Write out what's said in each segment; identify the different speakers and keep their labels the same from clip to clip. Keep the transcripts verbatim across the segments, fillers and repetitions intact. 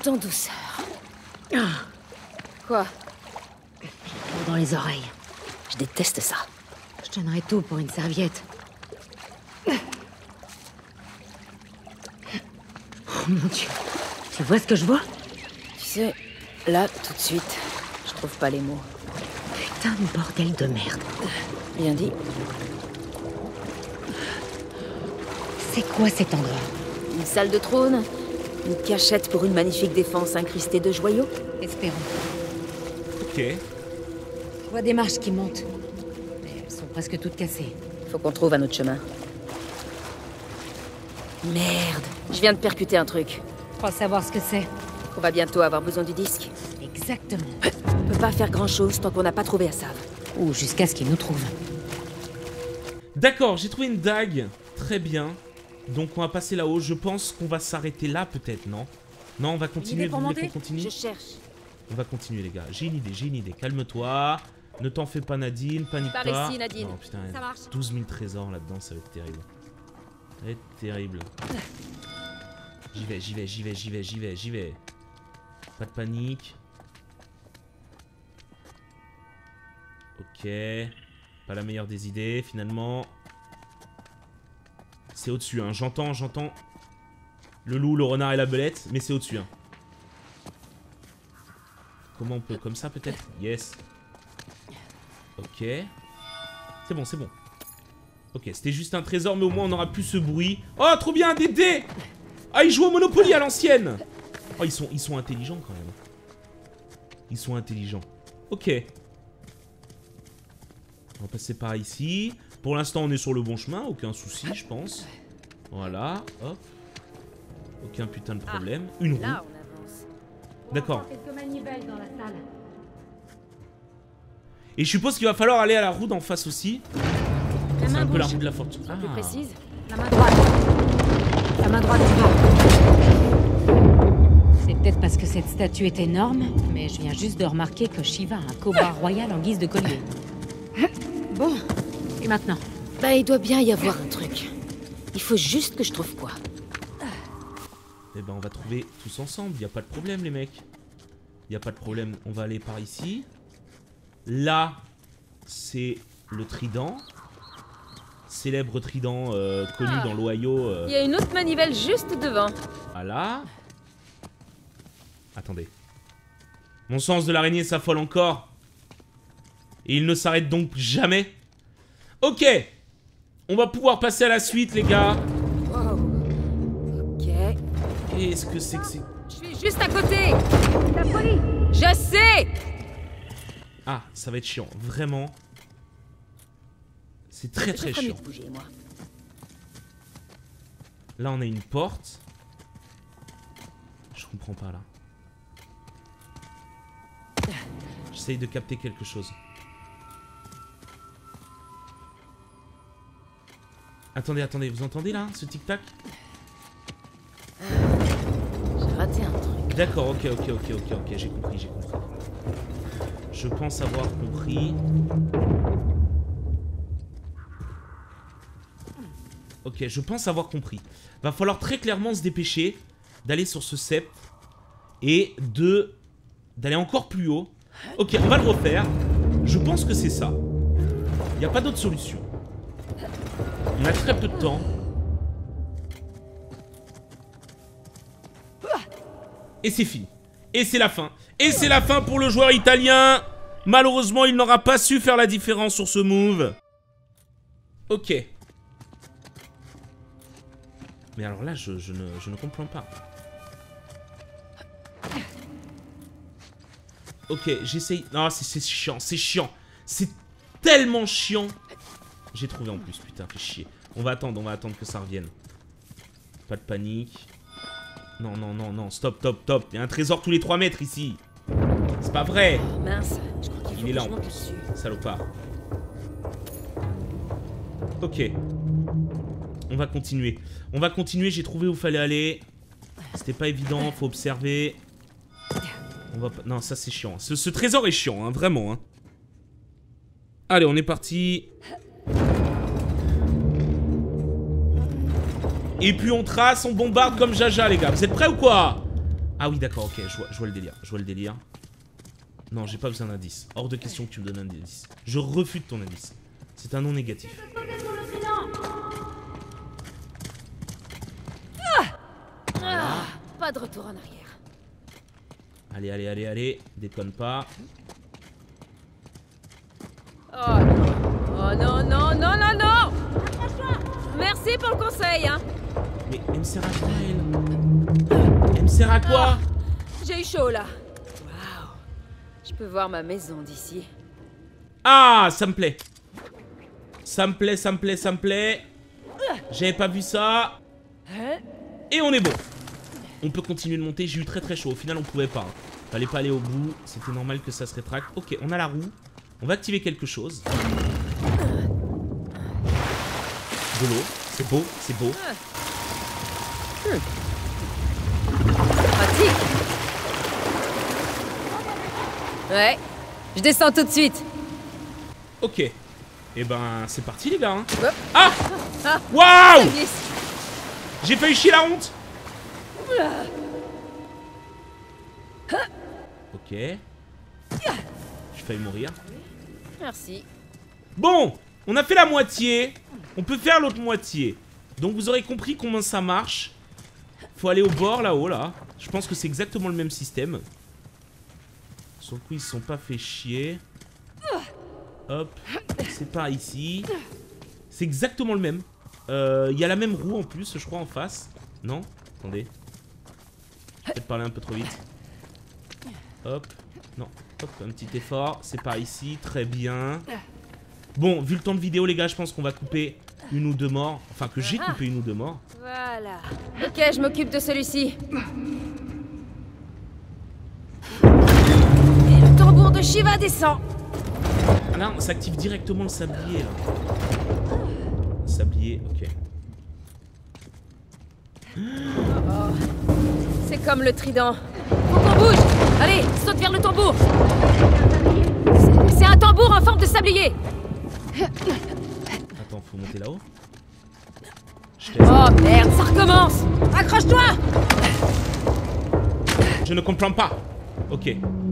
Speaker 1: en douceur. Ah. Quoi?
Speaker 2: Dans les oreilles.
Speaker 1: Je déteste ça.
Speaker 2: Je donnerais tout pour une serviette. Oh mon Dieu. Tu vois ce que je vois?
Speaker 1: Tu sais, là, tout de suite, je trouve pas les mots.
Speaker 2: Putain de bordel de merde.
Speaker 1: Bien dit.
Speaker 2: C'est quoi cet endroit?
Speaker 1: Une salle de trône? Une cachette pour une magnifique défense incrustée de joyaux?
Speaker 2: Espérons.
Speaker 3: Ok.
Speaker 2: Je vois des marches qui montent. Mais elles sont presque toutes cassées.
Speaker 1: Faut qu'on trouve un autre chemin. Merde, je viens de percuter un truc.
Speaker 2: Je crois savoir ce que c'est.
Speaker 1: On va bientôt avoir besoin du disque.
Speaker 2: Exactement.
Speaker 1: On peut pas faire grand-chose tant qu'on n'a pas trouvé Assav.
Speaker 2: Ou jusqu'à ce qu'il nous trouve.
Speaker 3: D'accord, j'ai trouvé une dague. Très bien. Donc on va passer là-haut. Je pense qu'on va s'arrêter là peut-être, non? Non, on va continuer. Vous voulez qu'on continue?
Speaker 1: Je cherche.
Speaker 3: On va continuer les gars. J'ai une idée, j'ai une idée. Calme-toi. Ne t'en fais pas Nadine, panique
Speaker 1: Par
Speaker 3: pas.
Speaker 1: ici, Nadine.
Speaker 3: Non, putain,
Speaker 1: Ça marche.
Speaker 3: douze mille trésors là-dedans, ça va être terrible. Ça va être terrible. J'y vais, j'y vais, j'y vais, j'y vais, j'y vais, j'y vais. Pas de panique. Ok. Pas la meilleure des idées, finalement. C'est au-dessus, hein. J'entends, j'entends. Le loup, le renard et la belette, mais c'est au-dessus, hein. Comment on peut? Comme ça, peut-être? Yes. Ok. C'est bon, c'est bon. Ok, c'était juste un trésor, mais au moins on n'aura plus ce bruit. Oh, trop bien, des dés! Ah, ils jouent au Monopoly à l'ancienne! Oh, ils sont, ils sont intelligents, quand même. Ils sont intelligents. Ok. On va passer par ici. Pour l'instant, on est sur le bon chemin. Aucun souci, je pense. Voilà, hop. Aucun putain de problème. Une roue.
Speaker 1: Là, on avance.
Speaker 3: D'accord.
Speaker 2: Quelques manivelles dans la salle.
Speaker 3: Et je suppose qu'il va falloir aller à la roue d'en face aussi.
Speaker 1: La
Speaker 3: C'est
Speaker 1: main
Speaker 3: un peu la
Speaker 1: bouge.
Speaker 3: roue de la fortune.
Speaker 1: Sois plus
Speaker 3: Ah.
Speaker 1: précise.
Speaker 2: La main droite. La main droite devant. C'est peut-être parce que cette statue est énorme, mais je viens juste de remarquer que Shiva a un cobra royal en guise de collier. Bon, et maintenant?
Speaker 1: Bah, il doit bien y avoir un truc. Il faut juste que je trouve quoi.
Speaker 3: Eh ben, on va trouver tous ensemble. Il n'y a pas de problème, les mecs. Il n'y a pas de problème. On va aller par ici. Là, c'est le trident. Célèbre trident euh, connu
Speaker 1: Ah.
Speaker 3: dans l'Ohio. Euh,
Speaker 1: Il y a une autre manivelle juste devant.
Speaker 3: voilà. Attendez. Mon sens de l'araignée s'affole encore. Et il ne s'arrête donc jamais. Ok. On va pouvoir passer à la suite, les gars.
Speaker 1: Wow. Ok.
Speaker 3: Qu'est-ce que c'est que c'est...
Speaker 1: Je suis juste à côté. La folie. Je sais.
Speaker 3: Ah, ça va être chiant. Vraiment. C'est très très
Speaker 1: Je ferais mieux
Speaker 3: chiant.
Speaker 1: de bouger, moi.
Speaker 3: Là, on a une porte. Je comprends pas, là. J'essaye de capter quelque chose. Attendez, attendez, vous entendez là, ce tic-tac?
Speaker 1: J'ai raté un truc.
Speaker 3: D'accord, ok, ok, ok, ok, ok, j'ai compris, j'ai compris. Je pense avoir compris. Ok, je pense avoir compris. Va falloir très clairement se dépêcher d'aller sur ce sceptre et de d'aller encore plus haut. Ok, on va le refaire. Je pense que c'est ça. Il n'y a pas d'autre solution. On a très peu de temps. Et c'est fini. Et c'est la fin. Et c'est la fin pour le joueur italien. Malheureusement, il n'aura pas su faire la différence sur ce move. Ok. Mais alors là, je, je, ne, je ne comprends pas. Ok, j'essaye... Non, c'est chiant, c'est chiant. C'est tellement chiant. J'ai trouvé en plus, putain, fait chier. On va attendre, on va attendre que ça revienne. Pas de panique. Non, non, non, non, stop, stop, stop. Il y a un trésor tous les trois mètres ici. C'est pas vrai.
Speaker 1: Oh, mince, je crois qu'il faut
Speaker 3: Il est
Speaker 1: que
Speaker 3: là
Speaker 1: je
Speaker 3: en
Speaker 1: monte
Speaker 3: plus,
Speaker 1: dessus.
Speaker 3: salopard. Ok. On va continuer. On va continuer, j'ai trouvé où fallait aller. C'était pas évident, faut observer. On va pas... Non, ça c'est chiant. Ce, ce trésor est chiant, hein, vraiment. Hein. Allez, on est parti. Et puis on trace, on bombarde comme Jaja, les gars. Vous êtes prêts ou quoi? Ah oui, d'accord, ok, je vois, je vois le délire. Je vois le délire. Non, j'ai pas besoin d'indice. Hors de question que tu me donnes un indice. Je refuse ton indice. C'est un non négatif.
Speaker 1: Ah, pas de retour en arrière.
Speaker 3: Allez, allez, allez, allez. Déconne pas.
Speaker 1: Oh non. Oh non, non, non, non, non. Merci pour le conseil, hein.
Speaker 3: Mais elle me sert à quoi, elle? Elle me sert à quoi?
Speaker 1: Ah, j'ai eu chaud, là. Waouh. Je peux voir ma maison d'ici.
Speaker 3: Ah, ça me plaît. Ça me plaît, ça me plaît, ça me plaît. J'avais pas vu ça. Et on est bon. On peut continuer de monter. J'ai eu très très chaud. Au final, on pouvait pas. Fallait pas aller au bout. C'était normal que ça se rétracte. Ok, on a la roue. On va activer quelque chose. De l'eau. C'est beau, c'est beau.
Speaker 1: Hmm. Pratique. Ouais. Je descends tout de suite.
Speaker 3: Ok. Et eh ben, c'est parti les gars. Hein.
Speaker 1: Hop.
Speaker 3: Ah,
Speaker 1: Ah.
Speaker 3: waouh. J'ai failli chier la honte. Ok. J'ai failli mourir.
Speaker 1: Merci.
Speaker 3: Bon, on a fait la moitié. On peut faire l'autre moitié. Donc vous aurez compris comment ça marche. Faut aller au bord là-haut là. Je pense que c'est exactement le même système. Sur le coup ils se sont pas fait chier. Hop. C'est par ici. C'est exactement le même. Il euh, y a la même roue en plus je crois en face. Non? Attendez. J'ai peut-être parlé un peu trop vite. Hop. Non. Hop, un petit effort. C'est par ici. Très bien. Bon, vu le temps de vidéo, les gars, je pense qu'on va couper une ou deux morts. Enfin, que j'ai coupé une ou deux morts.
Speaker 1: Voilà. Ok, je m'occupe de celui-ci. Et le tambour de Shiva descend.
Speaker 3: Ah là, on s'active directement le sablier, là. Sablier, ok.
Speaker 1: Oh, c'est comme le trident. Faut qu'on bouge. Allez, saute vers le tambour. C'est un tambour en forme de sablier.
Speaker 3: Attends, faut monter là-haut.
Speaker 1: Oh merde, ça recommence. Accroche-toi.
Speaker 3: Je ne comprends pas. Ok.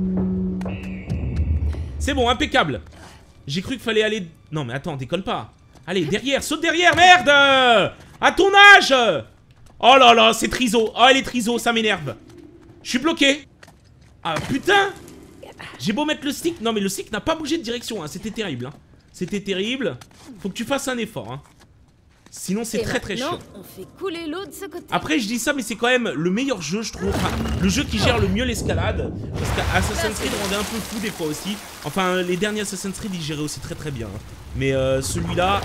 Speaker 3: C'est bon, impeccable. J'ai cru qu'il fallait aller... Non mais attends, déconne pas. Allez, derrière, saute derrière, merde. À ton âge. Oh là là, c'est triso. Oh, elle est triso, ça m'énerve. Je suis bloqué. Ah putain. J'ai beau mettre le stick. Non mais le stick n'a pas bougé de direction, hein. C'était terrible, hein. C'était terrible. Faut que tu fasses un effort, hein. Sinon c'est très très chiant.
Speaker 1: On fait couler l'eau de ce côté.
Speaker 3: Après je dis ça mais c'est quand même le meilleur jeu je trouve. Enfin, le jeu qui gère le mieux l'escalade. Parce qu'Assassin's Creed rendait un peu fou des fois aussi. Enfin les derniers Assassin's Creed ils géraient aussi très très bien. Mais euh, celui-là...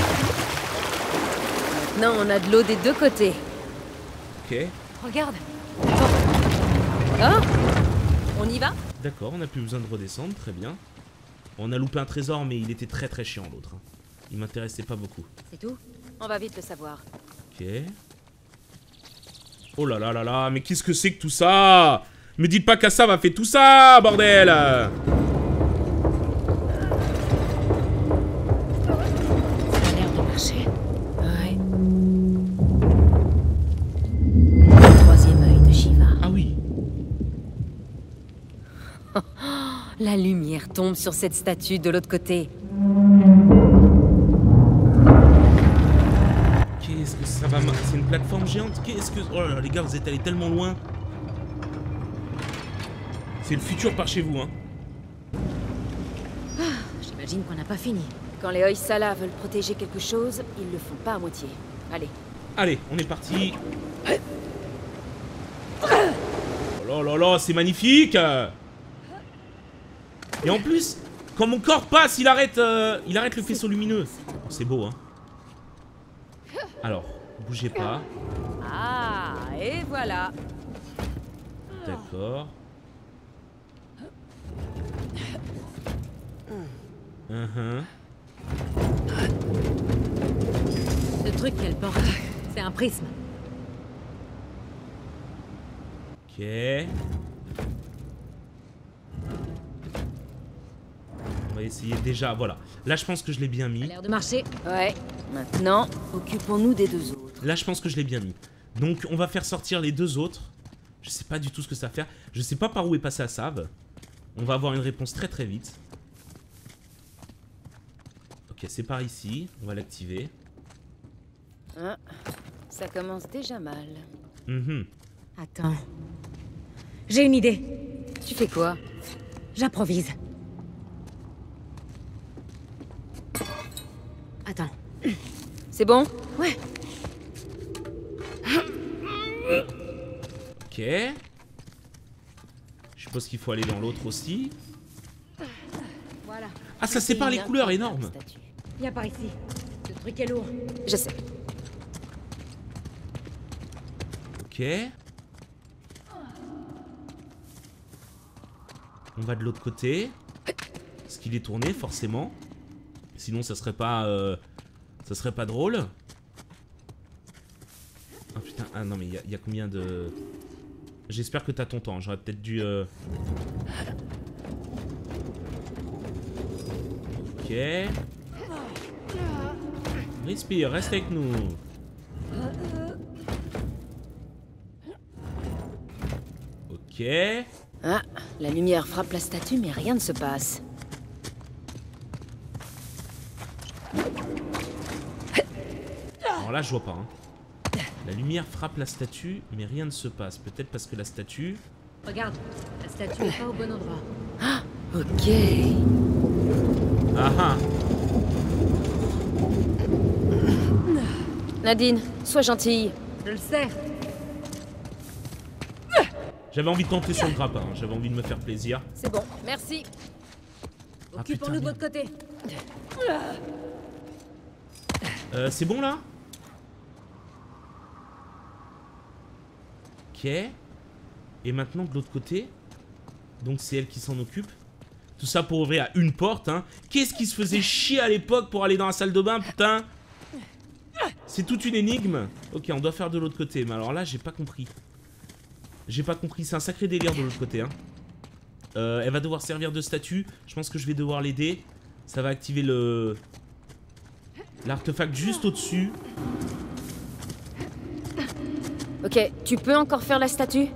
Speaker 1: Maintenant on a de l'eau des deux côtés.
Speaker 3: Ok.
Speaker 1: Regarde. Oh, on y va?
Speaker 3: D'accord, on n'a plus besoin de redescendre, très bien. On a loupé un trésor mais il était très très chiant l'autre. Il m'intéressait pas beaucoup.
Speaker 1: C'est tout? On va vite le savoir.
Speaker 3: Ok. Oh là là là là, mais qu'est-ce que c'est que tout ça? Me dites pas qu'Assa va faire tout ça, bordel!
Speaker 2: Ça a l'air de marcher.
Speaker 1: Ouais. Le troisième œil de Shiva.
Speaker 3: Ah oui.
Speaker 1: La lumière tombe sur cette statue de l'autre côté.
Speaker 3: Qu'est-ce que ça va... C'est une plateforme géante. Qu'est-ce que... Oh là là, les gars, vous êtes allés tellement loin. C'est le futur par chez vous, hein.
Speaker 2: J'imagine qu'on n'a pas fini.
Speaker 1: Quand les Hoysala veulent protéger quelque chose, ils le font pas à moitié. Allez.
Speaker 3: Allez, on est parti. Oh là là là, c'est magnifique. Et en plus, quand mon corps passe, il arrête, euh, il arrête le faisceau lumineux. C'est beau, hein. Alors, bougez pas.
Speaker 1: Ah, et voilà.
Speaker 3: D'accord. Uh-huh.
Speaker 2: Ce truc qu'elle porte, c'est un prisme.
Speaker 3: Ok. On va essayer déjà, voilà. Là, je pense que je l'ai bien
Speaker 2: Ça a
Speaker 3: mis.
Speaker 2: l'air de marcher.
Speaker 1: Ouais. Maintenant, occupons-nous des deux autres.
Speaker 3: Là, je pense que je l'ai bien mis. Donc, on va faire sortir les deux autres. Je sais pas du tout ce que ça va faire. Je sais pas par où est passé la save. On va avoir une réponse très très vite. Ok, c'est par ici. On va l'activer.
Speaker 1: Ah, ça commence déjà mal.
Speaker 3: Mm-hmm.
Speaker 2: Attends. J'ai une idée.
Speaker 1: Tu fais quoi?
Speaker 2: J'improvise. Attends.
Speaker 1: C'est bon?
Speaker 2: Ouais.
Speaker 3: Ok. Je suppose qu'il faut aller dans l'autre aussi.
Speaker 2: Voilà.
Speaker 3: Ah, ça sépare les couleurs, énorme.
Speaker 2: Viens par ici. Ce truc est lourd.
Speaker 1: Je sais.
Speaker 3: Ok. On va de l'autre côté. Parce qu'il est tourné, forcément. Sinon, ça serait pas... Euh, ça serait pas drôle. Ah putain, ah non mais il y, y a combien de... J'espère que t'as ton temps, j'aurais peut-être dû... Euh... Ok. Respire, reste avec nous. Ok.
Speaker 1: Ah, la lumière frappe la statue, mais rien ne se passe.
Speaker 3: Alors là, je vois pas. Hein. La lumière frappe la statue, mais rien ne se passe. Peut-être parce que la statue...
Speaker 2: Regarde, la statue est pas au bon endroit.
Speaker 1: Ah, ok.
Speaker 3: Ah ah.
Speaker 1: Nadine, sois gentille.
Speaker 2: Je le sais.
Speaker 3: J'avais envie de tenter sur le grappin, hein. J'avais envie de me faire plaisir.
Speaker 1: C'est bon, merci.
Speaker 3: Ah,
Speaker 2: Occupons-nous de
Speaker 3: putain,
Speaker 2: l'autre côté.
Speaker 3: Euh, c'est bon là? Ok. Et maintenant de l'autre côté. Donc c'est elle qui s'en occupe. Tout ça pour ouvrir à une porte, hein. Qu'est-ce qui se faisait chier à l'époque pour aller dans la salle de bain, putain? C'est toute une énigme. Ok, on doit faire de l'autre côté. Mais alors là, j'ai pas compris. J'ai pas compris, c'est un sacré délire de l'autre côté, hein. Euh, elle va devoir servir de statue. Je pense que je vais devoir l'aider. Ça va activer le... l'artefact juste au-dessus.
Speaker 1: Ok, tu peux encore faire la statue?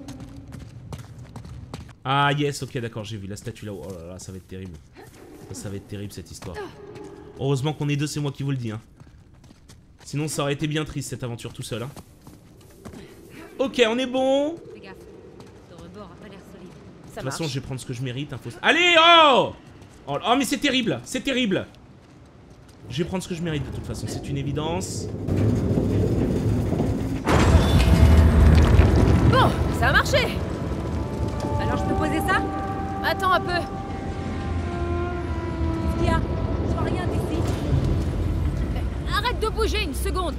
Speaker 3: Ah yes, ok d'accord, j'ai vu la statue là-haut. Oh là là, ça va être terrible. Ça, ça va être terrible cette histoire. Heureusement qu'on est deux, c'est moi qui vous le dis, hein. Sinon ça aurait été bien triste cette aventure tout seul, hein. Ok, on est bon.
Speaker 2: Fais gaffe. Ce rebord a pas l'air solide.
Speaker 3: De
Speaker 1: Ça
Speaker 3: toute façon,
Speaker 1: marche.
Speaker 3: je vais prendre ce que je mérite. Hein, faut... Allez, oh, oh Oh, mais c'est terrible, c'est terrible. Je vais prendre ce que je mérite de toute façon, c'est une évidence.
Speaker 1: Bon, ça a marché.
Speaker 2: Alors je peux poser ça?
Speaker 1: Attends un peu.
Speaker 2: Qu'est-ce qu'il y a? Je vois rien d'ici.
Speaker 1: Arrête de bouger une seconde.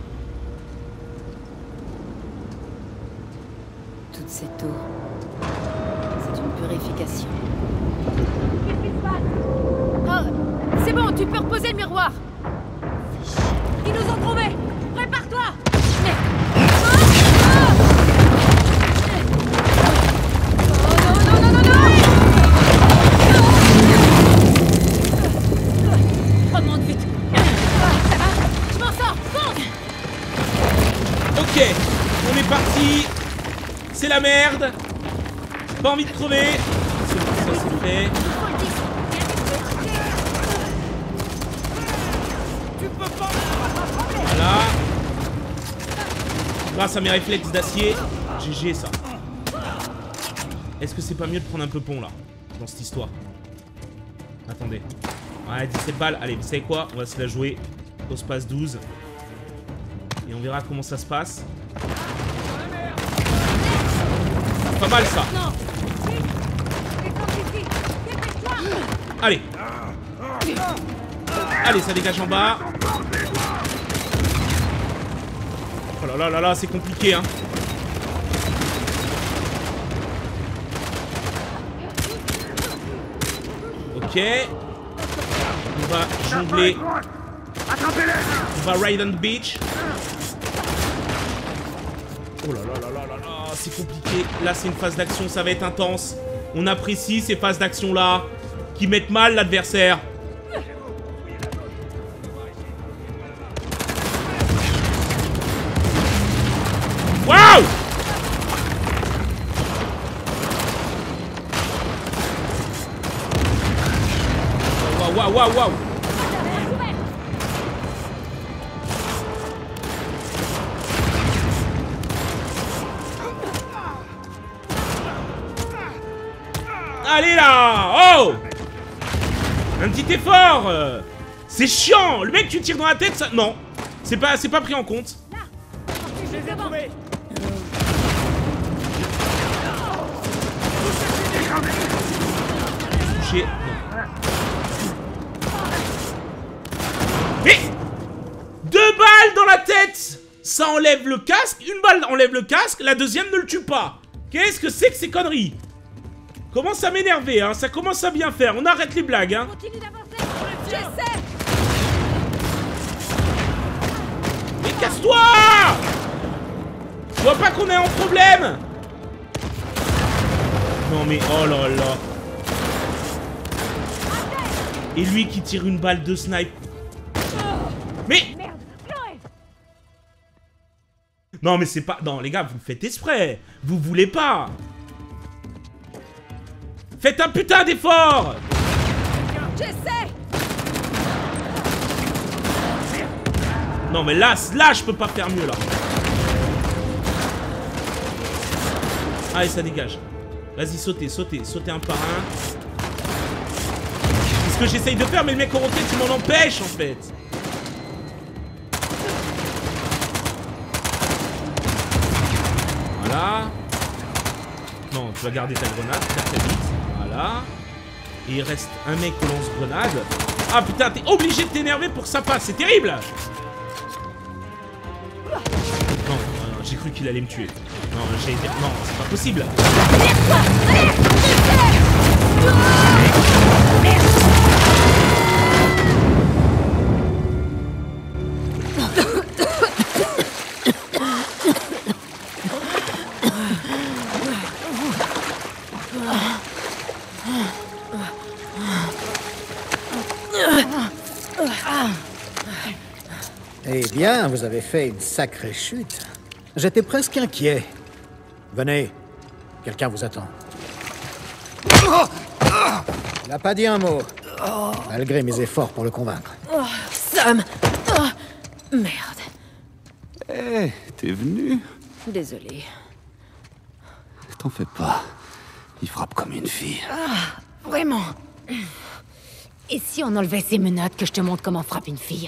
Speaker 1: Toute cette eau, c'est une purification.
Speaker 2: Qu'est-ce qui se passe?
Speaker 1: Oh, c'est bon, tu peux reposer le miroir.
Speaker 2: Ils nous ont trouvés! Prépare-toi!
Speaker 1: Oh non, non, non, non, non!
Speaker 2: Remonte vite!
Speaker 1: Ça va? Je m'en sors, fonce!
Speaker 3: Ok, on est parti. C'est la merde. Pas envie de crever. C'est bon, ça c'est fait. Voilà. Grâce à mes réflexes d'acier, G G ça. Est-ce que c'est pas mieux de prendre un peu pont là, dans cette histoire? Attendez. Ouais, dix-sept balles. Allez, vous savez quoi? On va se la jouer au space douze. Et on verra comment ça se passe. Pas mal ça. Allez. Allez, ça dégage en bas. Oh là là là là, c'est compliqué, hein. Ok. On va jongler. On va ride on the beach. Oh là là là là là là, c'est compliqué. Là, c'est une phase d'action, ça va être intense. On apprécie ces phases d'action-là qui mettent mal l'adversaire. Waouh! waouh, waouh, waouh, waouh. Allez là! Oh! Un petit effort! euh. C'est chiant! Le mec, tu tires dans la tête, ça... Non! C'est pas, c'est pas pris en compte.
Speaker 4: Je les ai trouvés.
Speaker 3: Touché. Non. Mais! Deux balles dans la tête! Ça enlève le casque, une balle enlève le casque, la deuxième ne le tue pas. Qu'est-ce que c'est que ces conneries? Commence à m'énerver, hein, ça commence à bien faire. On arrête les blagues, hein.
Speaker 1: Continue d'avancer. J'essaie.
Speaker 3: Mais casse-toi! Tu vois pas qu'on est en problème? Non mais, oh là là. Et lui qui tire une balle de snipe. Mais... Non mais c'est pas... Non les gars, vous faites exprès. Vous voulez pas. Faites un putain d'effort!
Speaker 1: J'essaie.
Speaker 3: Non mais là, là je peux pas faire mieux là. Allez, ça dégage. Vas-y, sautez, sautez, sautez un par un. C'est ce que j'essaye de faire, mais le mec en roquette, tu m'en empêches en fait. Voilà. Non, tu vas garder ta grenade, très très vite. Voilà. Et il reste un mec au lance-grenade. Ah putain, t'es obligé de t'énerver pour que ça passe, c'est terrible. Non, non, non, j'ai cru qu'il allait me tuer. Non, j'ai été... Non, c'est pas possible.
Speaker 5: Eh bien, vous avez fait une sacrée chute. J'étais presque inquiet. Venez, quelqu'un vous attend. Il n'a pas dit un mot, malgré mes efforts pour le convaincre.
Speaker 1: Oh, Sam. Oh, merde.
Speaker 6: Eh, hey, t'es venu?
Speaker 1: Désolée.
Speaker 6: T'en fais pas. Il frappe comme une fille.
Speaker 2: Ah, vraiment. Et si on enlevait ces menottes que je te montre comment frappe une fille?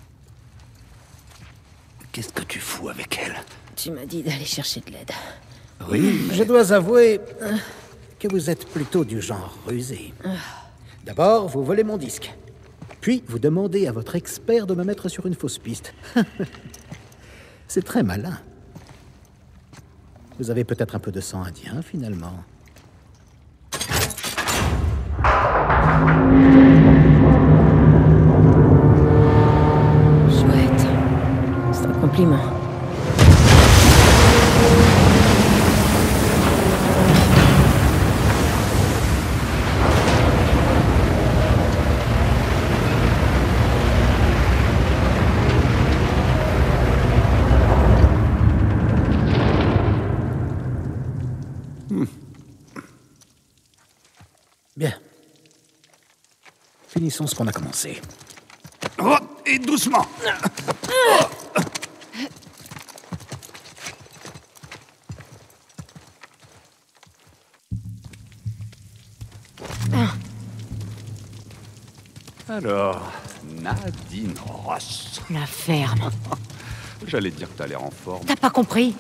Speaker 6: Qu'est-ce que tu fous avec elle?
Speaker 1: Tu m'as dit d'aller chercher de l'aide.
Speaker 6: Oui, mais...
Speaker 5: Je dois avouer que vous êtes plutôt du genre rusé. D'abord, vous volez mon disque. Puis, vous demandez à votre expert de me mettre sur une fausse piste. C'est très malin. Vous avez peut-être un peu de sang indien, finalement.
Speaker 1: Chouette. C'est un compliment.
Speaker 5: Bien. Finissons ce qu'on a commencé.
Speaker 6: Oh, et doucement. Alors, Nadine Ross.
Speaker 2: La ferme.
Speaker 6: J'allais dire que t'as l'air en forme.
Speaker 2: T'as pas compris?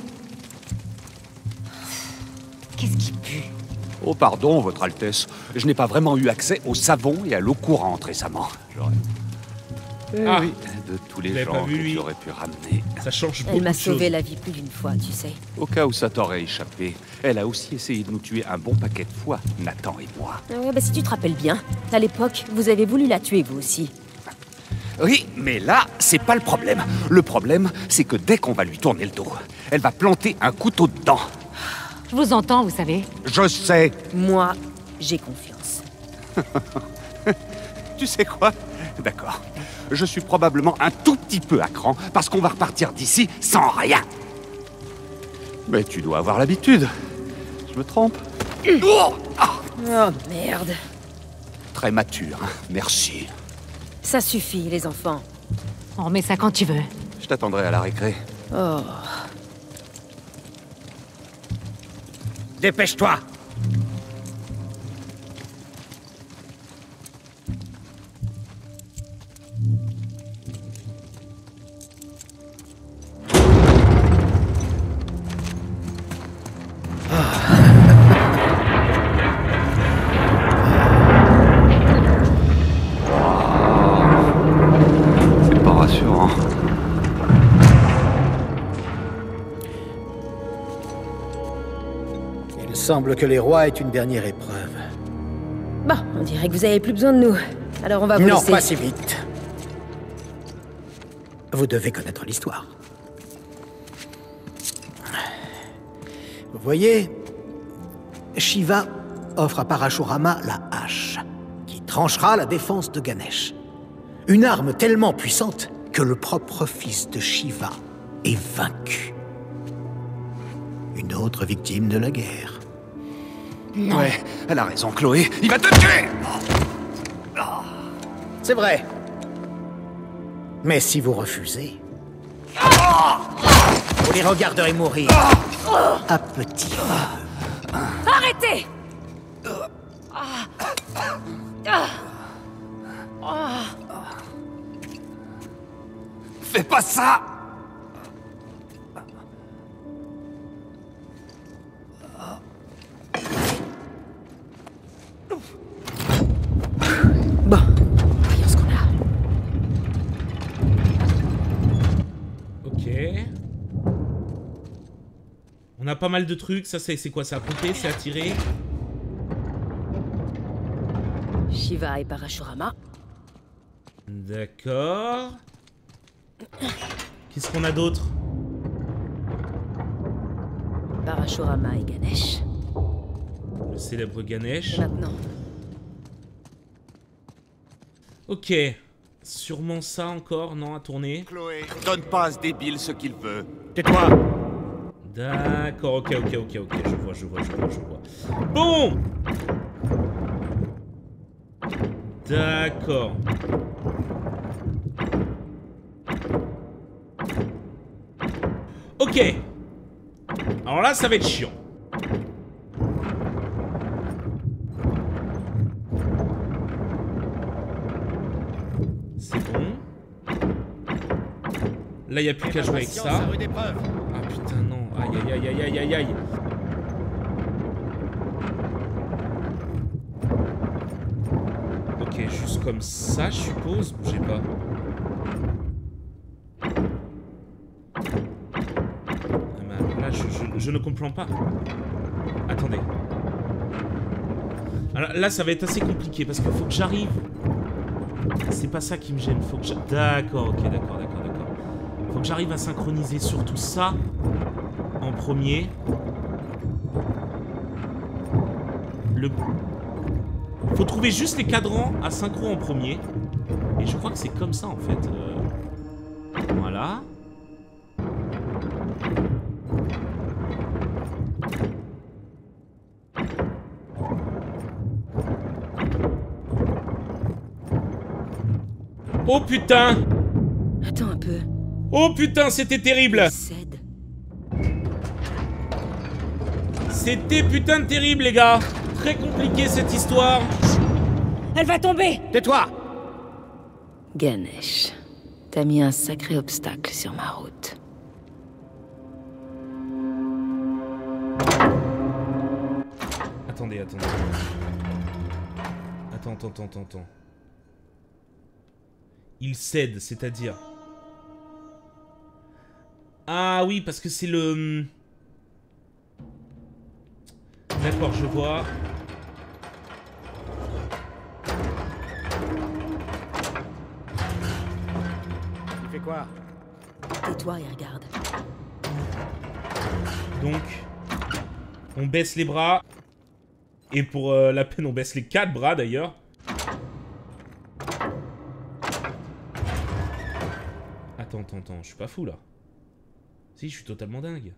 Speaker 2: Qu'est-ce qui pue?
Speaker 6: Oh, pardon, Votre Altesse. Je n'ai pas vraiment eu accès au savon et à l'eau courante récemment. J'aurais... Eh
Speaker 3: Ah.
Speaker 6: oui, de tous les
Speaker 3: Je l'avais
Speaker 6: gens
Speaker 3: pas vu,
Speaker 6: que
Speaker 3: lui.
Speaker 6: j'aurais pu ramener.
Speaker 3: Ça change beaucoup
Speaker 1: Elle m'a
Speaker 3: de choses.
Speaker 1: sauvé la vie plus d'une fois, tu sais.
Speaker 6: Au cas où ça t'aurait échappé, elle a aussi essayé de nous tuer un bon paquet de fois, Nathan et moi.
Speaker 1: Ah ouais, bah si tu te rappelles bien, à l'époque, vous avez voulu la tuer vous aussi.
Speaker 6: Oui, mais là, c'est pas le problème. Le problème, c'est que dès qu'on va lui tourner le dos, elle va planter un couteau dedans.
Speaker 2: Je vous entends, vous savez.
Speaker 6: Je sais.
Speaker 1: Moi, j'ai confiance.
Speaker 6: Tu sais quoi? D'accord. Je suis probablement un tout petit peu à cran parce qu'on va repartir d'ici sans rien. Mais tu dois avoir l'habitude. Je me trompe? Oh, ah.
Speaker 1: Oh merde.
Speaker 6: Très mature, hein. Merci.
Speaker 1: Ça suffit, les enfants.
Speaker 2: On remet ça quand tu veux.
Speaker 6: Je t'attendrai à la récré.
Speaker 1: Oh.
Speaker 5: Dépêche-toi!
Speaker 6: C'est pas rassurant.
Speaker 5: Il semble que les rois aient une dernière épreuve.
Speaker 1: Bon, on dirait que vous avez plus besoin de nous. Alors on va vous
Speaker 5: Non,
Speaker 1: laisser.
Speaker 5: pas si vite. Vous devez connaître l'histoire. Vous voyez, Shiva offre à Parashurama la hache, qui tranchera la défense de Ganesh. Une arme tellement puissante que le propre fils de Shiva est vaincu. Une autre victime de la guerre.
Speaker 6: Ouais, elle a raison, Chloé. Il va te tuer!
Speaker 5: C'est vrai. Mais si vous refusez, vous les regarderez mourir à petit feu.
Speaker 1: Arrêtez!
Speaker 6: Fais pas ça!
Speaker 1: Bon, voyons ce qu'on a.
Speaker 3: Ok. On a pas mal de trucs. Ça, c'est quoi? C'est à pomper? C'est à tirer?
Speaker 1: Shiva et Parashurama.
Speaker 3: D'accord. Qu'est-ce qu'on a d'autre?
Speaker 1: Parashurama et Ganesh.
Speaker 3: Le célèbre Ganesh.
Speaker 1: Et maintenant.
Speaker 3: Ok. Sûrement ça encore, non, à tourner.
Speaker 6: Chloé, donne pas à ce débile ce qu'il veut.
Speaker 5: Tais-toi.
Speaker 3: D'accord, ok, ok, ok, ok. Je vois, je vois, je vois, je vois. Bon! D'accord. Ok. Alors là, ça va être chiant. C'est bon. Là, il n'y a plus qu'à jouer avec ça. Ah putain, non. Aïe, aïe, aïe, aïe, aïe, aïe. Ok, juste comme ça, je suppose. Bougez pas. Là, je, je, je ne comprends pas. Attendez. Alors, là, ça va être assez compliqué parce qu'il faut que j'arrive. C'est pas ça qui me gêne. Faut que je... D'accord, ok, d'accord, d'accord, d'accord. Faut que j'arrive à synchroniser surtout ça en premier. Le... Faut trouver juste les cadrans à synchro en premier. Et je crois que c'est comme ça en fait. Euh... Voilà. Oh putain!
Speaker 1: Attends un peu.
Speaker 3: Oh putain, c'était terrible!
Speaker 1: Cède.
Speaker 3: C'était putain de terrible, les gars! Très compliqué cette histoire.
Speaker 2: Elle va tomber!
Speaker 5: Tais-toi!
Speaker 1: Ganesh, t'as mis un sacré obstacle sur ma route.
Speaker 3: Attendez, attendez. Attends, attends, attends, attends, attends. Il cède, c'est-à-dire... Ah oui, parce que c'est le... D'accord, je vois.
Speaker 5: Il fait quoi?
Speaker 1: Tais-toi et regarde.
Speaker 3: Donc, on baisse les bras. Et pour euh, la peine, on baisse les quatre bras, d'ailleurs. Attends, attends, attends, je suis pas fou, là. Si, je suis totalement dingue.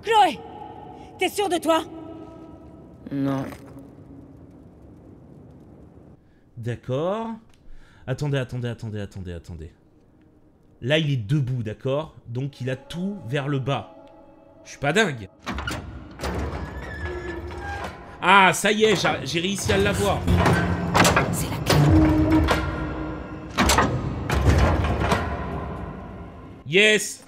Speaker 2: Chloé! T'es sûre de toi?
Speaker 1: Non.
Speaker 3: D'accord. Attendez, attendez, attendez, attendez, attendez. Là, il est debout, d'accord? Donc, il a tout vers le bas. Je suis pas dingue. Ah, ça y est, j'ai réussi à l'avoir.
Speaker 1: C'est la clé.
Speaker 3: Yes.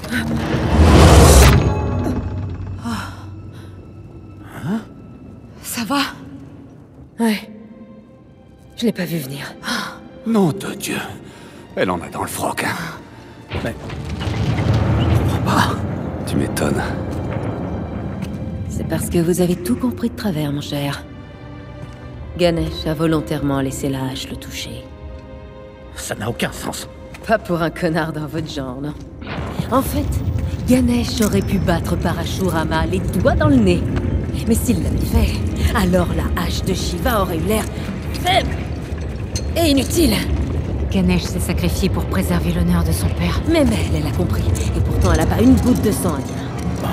Speaker 1: Ça va? Ouais. Je l'ai pas vu venir.
Speaker 6: Nom de Dieu. Elle en a dans le froc, hein. Mais... Je comprends pas. Tu m'étonnes.
Speaker 1: C'est parce que vous avez tout compris de travers, mon cher. Ganesh a volontairement laissé la hache le toucher.
Speaker 5: Ça n'a aucun sens.
Speaker 1: Pas pour un connard dans votre genre, non. En fait, Ganesh aurait pu battre Parashurama les doigts dans le nez. Mais s'il l'avait fait, alors la hache de Shiva aurait eu l'air faible et inutile.
Speaker 2: Ganesh s'est sacrifié pour préserver l'honneur de son père.
Speaker 1: Même elle, elle a compris. Et pourtant, elle a pas une goutte de sang indien.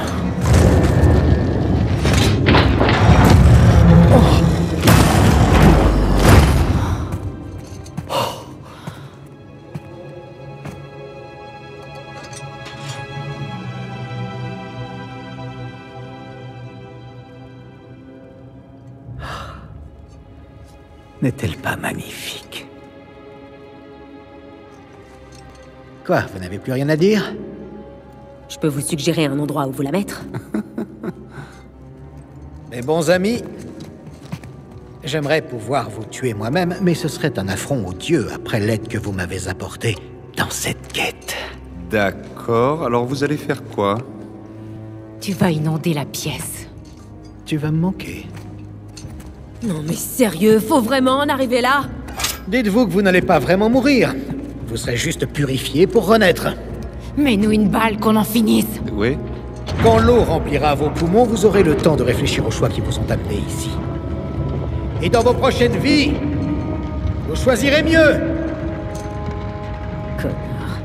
Speaker 5: N'est-elle pas magnifique? Quoi, vous n'avez plus rien à dire?
Speaker 1: Je peux vous suggérer un endroit où vous la mettre?
Speaker 5: Mes bons amis, j'aimerais pouvoir vous tuer moi-même, mais ce serait un affront aux dieux après l'aide que vous m'avez apportée dans cette quête.
Speaker 6: D'accord, alors vous allez faire quoi?
Speaker 2: Tu vas inonder la pièce.
Speaker 5: Tu vas me manquer.
Speaker 1: Non mais sérieux, faut vraiment en arriver là?
Speaker 5: Dites-vous que vous n'allez pas vraiment mourir. Vous serez juste purifié pour renaître.
Speaker 2: Mets-nous une balle, qu'on en finisse.
Speaker 6: Oui?
Speaker 5: Quand l'eau remplira vos poumons, vous aurez le temps de réfléchir aux choix qui vous ont amenés ici. Et dans vos prochaines vies, vous choisirez mieux.
Speaker 1: Connard.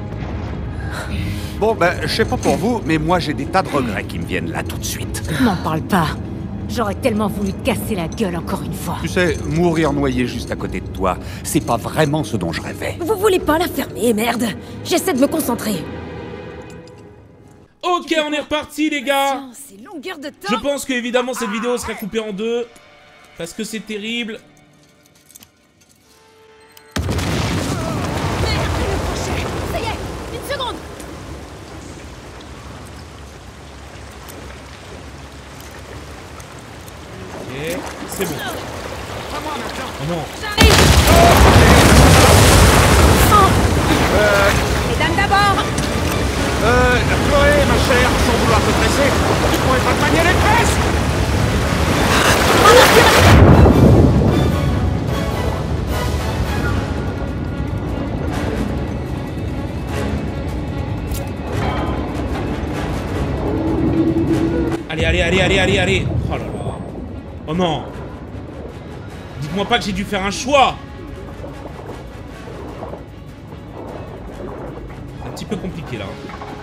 Speaker 6: Bon, ben, je sais pas pour vous, mais moi j'ai des tas de regrets qui me viennent là tout de suite.
Speaker 2: M'en parle pas. J'aurais tellement voulu te casser la gueule encore une fois.
Speaker 6: Tu sais, mourir noyé juste à côté de toi, c'est pas vraiment ce dont je rêvais.
Speaker 1: Vous voulez pas la fermer, merde? J'essaie de me concentrer.
Speaker 3: Ok, on est reparti, les gars.
Speaker 1: C'est longueur de temps.
Speaker 3: Je pense que, évidemment, cette vidéo sera coupée en deux. Parce que c'est terrible.
Speaker 1: Ça y est, une seconde.
Speaker 3: Ok, c'est bon. Oh non.
Speaker 1: J'arrive. Mesdames d'abord.
Speaker 6: Euh, Chloé, ma chère, sans vouloir te presser, tu pourrais pas te manier les fesses?
Speaker 3: Allez, allez, allez, allez, allez, allez. Oh là là. Oh non. Dites-moi pas que j'ai dû faire un choix. C'est un petit peu compliqué, là.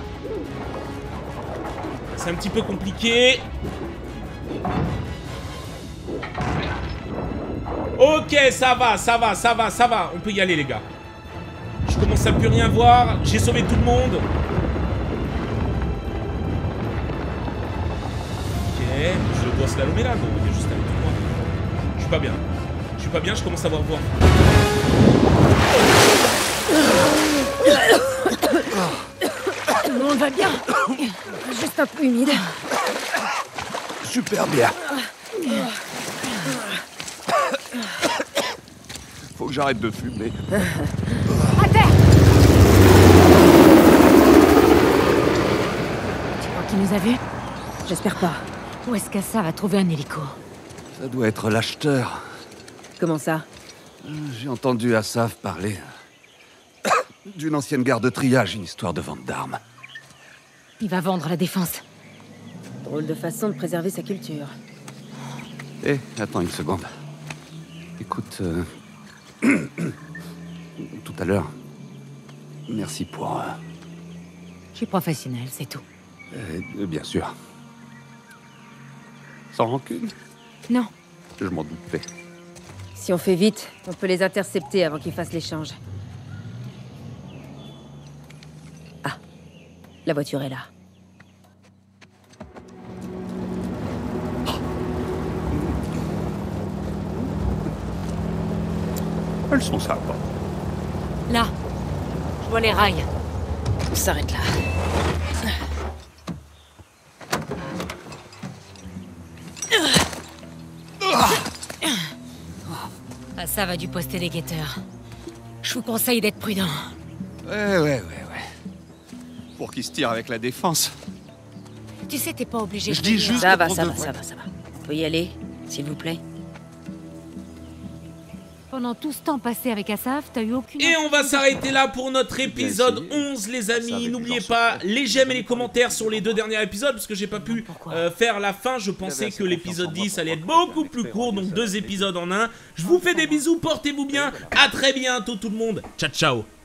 Speaker 3: C'est un petit peu compliqué. Ok, ça va, ça va, ça va, ça va. On peut y aller, les gars. Je commence à plus rien voir. J'ai sauvé tout le monde. Ok, je dois slalomer là. Non, il est juste avec moi. Je suis pas bien. Je suis pas bien, je commence à avoir voix.
Speaker 1: Tout le monde va bien. Juste un peu humide.
Speaker 6: Super bien. Faut que j'arrête de fumer.
Speaker 2: À terre! Tu crois qu'il nous a vus?
Speaker 1: J'espère pas.
Speaker 2: Où est-ce qu'Assa va trouver un hélico?
Speaker 6: Ça doit être l'acheteur.
Speaker 1: Comment ça?
Speaker 6: J'ai entendu Assaf parler d'une ancienne gare de triage, une histoire de vente d'armes.
Speaker 2: Il va vendre la défense.
Speaker 1: Drôle de façon de préserver sa culture.
Speaker 6: Eh, attends une seconde. Écoute, euh... tout à l'heure, merci pour... euh,
Speaker 2: Je suis professionnel, c'est tout.
Speaker 6: Euh, bien sûr. Sans rancune?
Speaker 2: Non.
Speaker 6: Je m'en doutais.
Speaker 1: Si on fait vite, on peut les intercepter avant qu'ils fassent l'échange. Ah, la voiture est là.
Speaker 6: Elles sont sympas.
Speaker 2: Là. Je vois les rails.
Speaker 1: On s'arrête là.
Speaker 2: Ah, ça va du poster des guetteurs. Je vous conseille d'être prudent.
Speaker 6: Ouais, ouais, ouais, ouais. Pour qu'ils se tirent avec la défense.
Speaker 2: Tu sais, t'es pas obligé
Speaker 6: Je
Speaker 2: de
Speaker 6: dis
Speaker 2: venir.
Speaker 6: juste-
Speaker 1: Ça va,
Speaker 6: pour
Speaker 1: ça
Speaker 6: de
Speaker 1: va,
Speaker 6: vrai.
Speaker 1: ça va, ça va. On peut y aller, s'il vous plaît.
Speaker 2: Pendant tout ce temps passé avec Asaf, t'as eu aucune...
Speaker 3: Et on va s'arrêter là pour notre épisode onze, les amis. N'oubliez pas les j'aime et les commentaires sur les deux derniers épisodes, parce que j'ai pas pu euh, faire la fin. Je pensais que l'épisode dix allait être beaucoup plus court, donc deux épisodes en un. Je vous fais des bisous, portez-vous bien. À très bientôt tout le monde. Ciao, ciao.